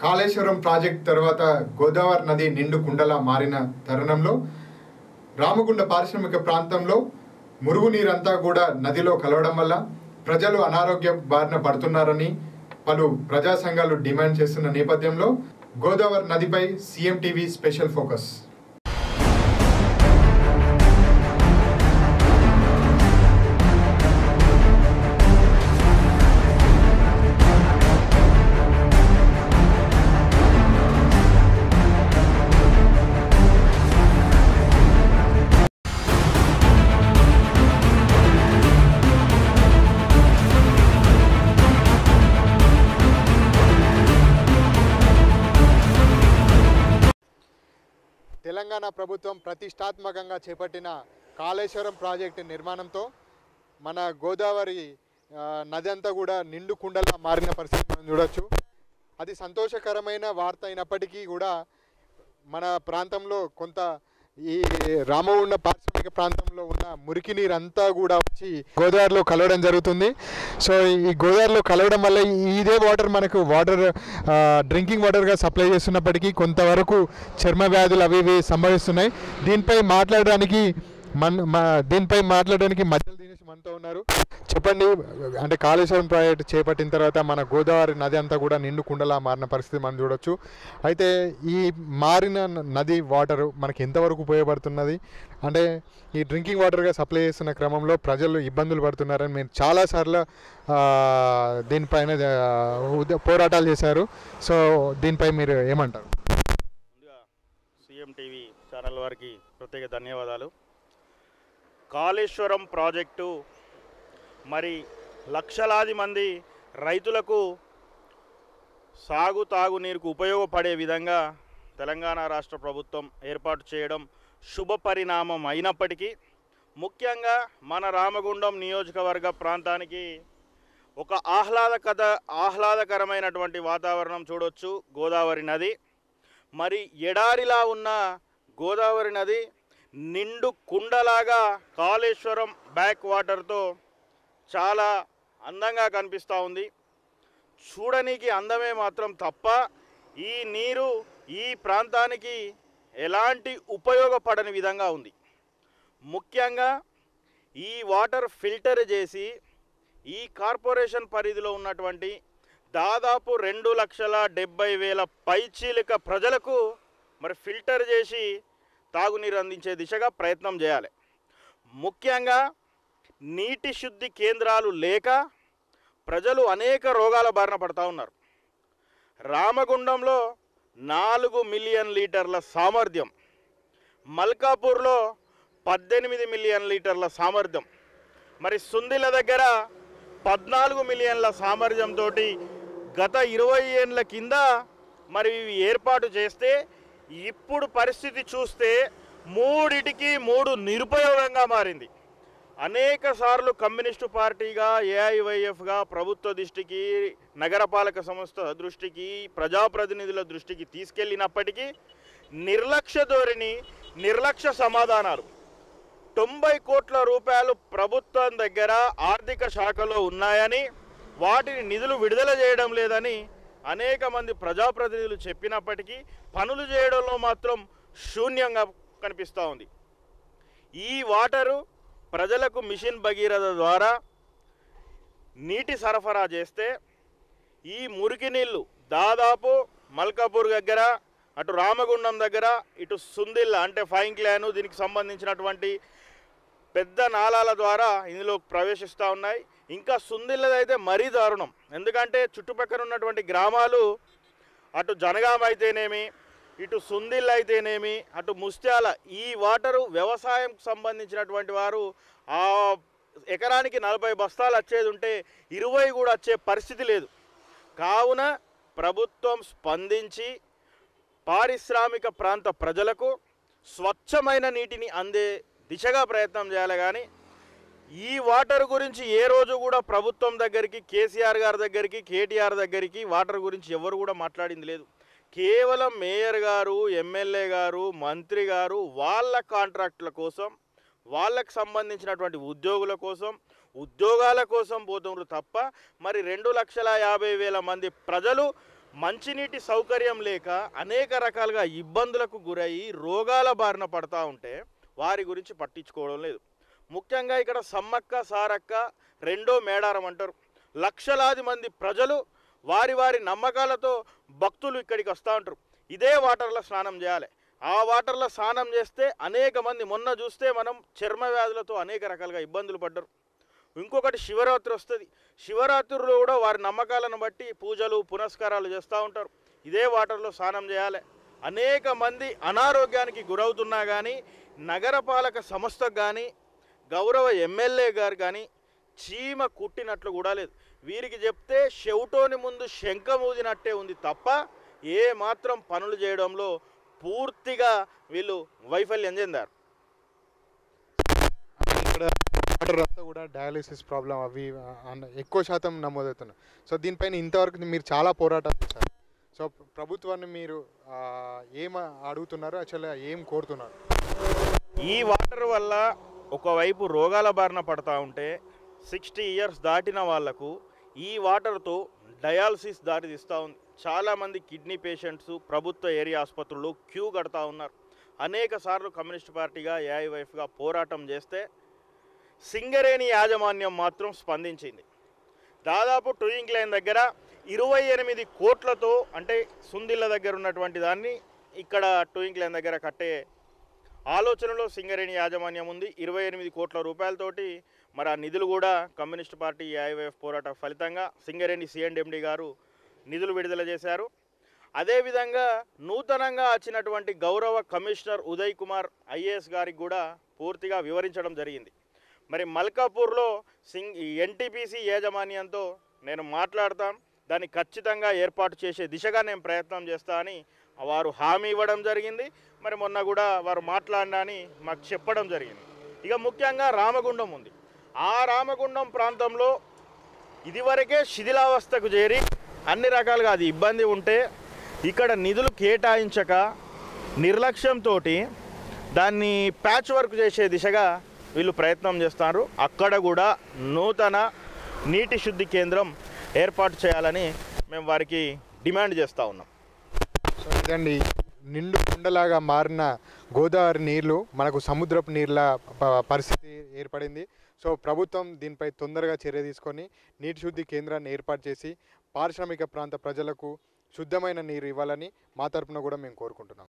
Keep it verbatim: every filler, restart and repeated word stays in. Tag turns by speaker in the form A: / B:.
A: Kaleshwaram project తర్వాత గోదావరి నది నిండు కుండలా మారిన తరుణంలో రామగుండ పారిశ్రామిక ప్రాంతంలో మురుగునీరంతా కూడా నదిలో కలవడం వల్ల ప్రజలు అనారోగ్య బారిన పడుతున్నారని పలు ప్రజా సంఘాలు డిమాండ్ చేస్తున్న నేపథ్యంలో గోదావరి నదిపై CM TV special focus. Telangana ప్రభుత్వం ప్రతిష్టాత్మకంగా చేపట్టిన కాళేశ్వరం ప్రాజెక్టు నిర్మాణంతో మన గోదావరి నది అంతా కూడా నిండు కుండలా మారిన పరిస్థితి మనం చూడొచ్చు. అది సంతోషకరమైన వార్త అయినప్పటికీ కూడా మన ప్రాంతంలో కొంత ఈ రామగుండ పారిశ్రామిక ప్రాంతంలో ఉన్న మురికి నీరు అంతా కూడా వచ్చి గోదావరిలో కలవడం జరుగుతుంది. సో ఈ గోదావరిలో కలవడం వల్ల ఇదే వాటర్ మనకు వాటర్ డ్రింకింగ్ వాటర్గా సప్లై చేస్తున్నప్పటికీ కొంతవరకు చర్మ వ్యాధులు అవి ఇవి సంభవిస్తున్నాయి. దీనిపై మాట్లాడడానికి మన దీనిపై మాట్లాడడానికి మధ్యలో దినేష్ మనతో ఉన్నారు. చెప్పండి, అంటే కాళేశ్వరం ప్రాజెక్టు చేపట్టిన తర్వాత మన గోదావరి నది అంతా కూడా నిండు కుండలా మారిన పరిస్థితి మనం చూడొచ్చు. అయితే ఈ మారిన నది వాటరు మనకి ఎంతవరకు ఉపయోగపడుతున్నది, అంటే ఈ డ్రింకింగ్ వాటర్గా సప్లై చేస్తున్న క్రమంలో ప్రజలు ఇబ్బందులు పడుతున్నారని మీరు చాలాసార్లు దీనిపైన పోరాటాలు చేశారు. సో దీనిపై మీరు ఏమంటారు?
B: ముందుగా సీఎం టీవీ ఛానల్ వారికి ప్రత్యేక ధన్యవాదాలు. కాళేశ్వరం ప్రాజెక్టు మరి లక్షలాది మంది రైతులకు సాగు తాగునీరుకు ఉపయోగపడే విధంగా తెలంగాణ రాష్ట్ర ప్రభుత్వం ఏర్పాటు చేయడం శుభ పరిణామం అయినప్పటికీ ముఖ్యంగా మన రామగుండం నియోజకవర్గ ప్రాంతానికి ఒక ఆహ్లాదకర ఆహ్లాదకరమైనటువంటి వాతావరణం చూడొచ్చు. గోదావరి నది మరి ఎడారిలా ఉన్న గోదావరి నది నిండు కుండలాగా కాళేశ్వరం బ్యాక్ వాటర్తో చాలా అందంగా కనిపిస్తూ ఉంది. చూడనీకి అందమే మాత్రం తప్ప ఈ నీరు ఈ ప్రాంతానికి ఎలాంటి ఉపయోగపడని విధంగా ఉంది. ముఖ్యంగా ఈ వాటర్ ఫిల్టర్ చేసి ఈ కార్పొరేషన్ పరిధిలో ఉన్నటువంటి దాదాపు రెండు లక్షల డెబ్బై వేల పైచీలిక ప్రజలకు మరి ఫిల్టర్ చేసి తాగునీరు అందించే దిశగా ప్రయత్నం చేయాలి. ముఖ్యంగా నీటి శుద్ధి కేంద్రాలు లేక ప్రజలు అనేక రోగాల బారిన పడుతూ ఉన్నారు. రామగుండంలో నాలుగు మిలియన్ లీటర్ల సామర్థ్యం, మల్కాపూర్లో పద్దెనిమిది మిలియన్ లీటర్ల సామర్థ్యం, మరి సుందిల దగ్గర పద్నాలుగు మిలియన్ల సామర్థ్యంతో గత ఇరవై ఏళ్ళ కింద మరి ఇవి ఏర్పాటు చేస్తే ఇప్పుడు పరిస్థితి చూస్తే మూడిటికి మూడు నిరుపయోగంగా మారింది. అనేక సార్లు కమ్యూనిస్టు పార్టీగా ఏఐవైఎఫ్గా ప్రభుత్వ దృష్టికి, నగరపాలక సంస్థ దృష్టికి, ప్రజాప్రతినిధుల దృష్టికి తీసుకెళ్ళినప్పటికీ నిర్లక్ష్య ధోరణి, నిర్లక్ష్య సమాధానాలు. తొంభై కోట్ల రూపాయలు ప్రభుత్వం దగ్గర ఆర్థిక శాఖలో ఉన్నాయని, వాటిని నిధులు విడుదల చేయడం లేదని అనేక మంది ప్రజాప్రతినిధులు చెప్పినప్పటికీ పనులు చేయడంలో మాత్రం శూన్యంగా కనిపిస్తూ ఉంది. ఈ వాటరు ప్రజలకు మిషన్ భగీరథ ద్వారా నీటి సరఫరా చేస్తే ఈ మురికి నీళ్ళు దాదాపు మల్కాపూర్ దగ్గర, అటు రామగుండం దగ్గర, ఇటు సుందిల్ అంటే ఫైంక్లాను దీనికి సంబంధించినటువంటి పెద్ద నాళాల ద్వారా ఇందులో ప్రవేశిస్తూ ఉన్నాయి. ఇంకా సుందిల్లదైతే మరీ దారుణం. ఎందుకంటే చుట్టుపక్కల ఉన్నటువంటి గ్రామాలు అటు జనగాం అయితేనేమి, ఇటు సుందిల్ అయితేనేమి, అటు ముస్త్యాల ఈ వాటరు వ్యవసాయం సంబంధించినటువంటి వారు ఆ ఎకరానికి నలభై బస్తాలు వచ్చేది ఉంటే ఇరవై కూడా వచ్చే పరిస్థితి లేదు. కావున ప్రభుత్వం స్పందించి పారిశ్రామిక ప్రాంత ప్రజలకు స్వచ్ఛమైన నీటిని అందే దిశగా ప్రయత్నం చేయాలి. కానీ ఈ వాటర్ గురించి ఏ రోజు కూడా ప్రభుత్వం దగ్గరికి, కేసీఆర్ గారి దగ్గరికి, కేటీఆర్ దగ్గరికి వాటర్ గురించి ఎవరు కూడా మాట్లాడింది లేదు. కేవలం మేయర్ గారు, ఎమ్మెల్యే గారు, మంత్రి గారు వాళ్ళ కాంట్రాక్టుల కోసం, వాళ్ళకు సంబంధించినటువంటి ఉద్యోగుల కోసం, ఉద్యోగాల కోసం పోతున్నారు తప్ప మరి రెండు లక్షల యాభై వేల మంది ప్రజలు మంచినీటి సౌకర్యం లేక అనేక రకాలుగా ఇబ్బందులకు గురయ్యి రోగాల బారిన పడతా ఉంటే వారి గురించి పట్టించుకోవడం లేదు. ముఖ్యంగా ఇక్కడ సమ్మక్క సారక్క రెండో మేడారం అంటారు. లక్షలాది మంది ప్రజలు వారి వారి నమ్మకాలతో భక్తులు ఇక్కడికి వస్తూ ఉంటారు. ఇదే వాటర్లో స్నానం చేయాలి. ఆ వాటర్లో స్నానం చేస్తే అనేక మంది, మొన్న చూస్తే మనం చర్మ వ్యాధులతో అనేక రకాలుగా ఇబ్బందులు పడ్డారు. ఇంకొకటి శివరాత్రి వస్తుంది. శివరాత్రిలో కూడా వారి నమ్మకాలను బట్టి పూజలు పునస్కారాలు చేస్తూ ఉంటారు. ఇదే వాటర్లో స్నానం చేయాలి. అనేక మంది అనారోగ్యానికి గురవుతున్నా కానీ నగరపాలక సంస్థకు కానీ గౌరవ ఎమ్మెల్యే గారు కానీ చీమ కుట్టినట్లు కూడా లేదు. వీరికి చెప్తే చెవుటోని ముందు శంఖమూదినట్టే ఉంది తప్ప ఏ మాత్రం పనులు చేయడంలో పూర్తిగా వీళ్ళు వైఫల్యం చెందారు.
A: ఇక్కడ వాటర్ అంతా కూడా డయాలిసిస్ ప్రాబ్లం అవి అన్న ఎక్కువ శాతం నమోదవుతున్నాయి. సో దీనిపైన ఇంతవరకు మీరు చాలా పోరాటాలు చేశారు. సో ప్రభుత్వాన్ని మీరు ఏం అడుగుతున్నారు, యాక్చువల్గా ఏం కోరుతున్నారు?
B: ఈ వాటర్ వల్ల ఒకవైపు రోగాల బారిన పడతా ఉంటే సిక్స్టీ ఇయర్స్ దాటిన వాళ్లకు ఈ వాటర్తో డయాలసిస్ దారి తీస్తూ ఉంది. చాలామంది కిడ్నీ పేషెంట్స్ ప్రభుత్వ ఏరియా ఆసుపత్రుల్లో క్యూ కడతా ఉన్నారు. అనేక సార్లు కమ్యూనిస్ట్ పార్టీగా ఏఐవైఎఫ్గా పోరాటం చేస్తే సింగరేణి యాజమాన్యం మాత్రం స్పందించింది. దాదాపు టూయింగ్ లైన్ దగ్గర ఇరవై ఎనిమిది కోట్లతో, అంటే సుందిళ్ళ దగ్గర ఉన్నటువంటి దాన్ని ఇక్కడ టూయింగ్ లైన్ దగ్గర కట్టే ఆలోచనలో సింగరేణి యాజమాన్యం ఉంది. ఇరవై ఎనిమిది కోట్ల రూపాయలతోటి మరి ఆ నిధులు కూడా కమ్యూనిస్ట్ పార్టీ ఏఐవైఎఫ్ పోరాట ఫలితంగా సింగరేణి సిఎండ్ఎండి గారు నిధులు విడుదల చేశారు. అదేవిధంగా నూతనంగా వచ్చినటువంటి గౌరవ కమిషనర్ ఉదయ్ కుమార్ ఐఏఎస్ గారికి కూడా పూర్తిగా వివరించడం జరిగింది. మరి మల్కాపూర్లో సింగ్ ఎన్టీపీసీ యాజమాన్యంతో నేను మాట్లాడతాను, దాన్ని ఖచ్చితంగా ఏర్పాటు చేసే దిశగా నేను ప్రయత్నం చేస్తా అని వారు హామీ ఇవ్వడం జరిగింది. మరి మొన్న కూడా వారు మాట్లాడినని మాకు చెప్పడం జరిగింది. ఇక ముఖ్యంగా రామగుండం ఉంది. ఆ రామగుండం ప్రాంతంలో ఇదివరకే శిథిలావస్థకు చేరి అన్ని రకాలుగా అది ఇబ్బంది ఉంటే ఇక్కడ నిధులు కేటాయించక నిర్లక్ష్యంతో దాన్ని ప్యాచ్ వర్క్ చేసే దిశగా వీళ్ళు ప్రయత్నం చేస్తున్నారు. అక్కడ కూడా నూతన నీటి శుద్ధి కేంద్రం ఏర్పాటు చేయాలని మేము వారికి డిమాండ్ చేస్తూ ఉన్నాం.
A: సో ఇదండి, నిండు కుండలాగా మారిన గోదావరి నీళ్లు మనకు సముద్రపు నీళ్ళ పరిస్థితి ఏర్పడింది. సో ప్రభుత్వం దీనిపై తొందరగా చర్య తీసుకొని నీటి శుద్ధి కేంద్రాన్ని ఏర్పాటు చేసి పారిశ్రామిక ప్రాంత ప్రజలకు శుద్ధమైన నీరు ఇవ్వాలని మా తరపున కూడా మేము కోరుకుంటున్నాం.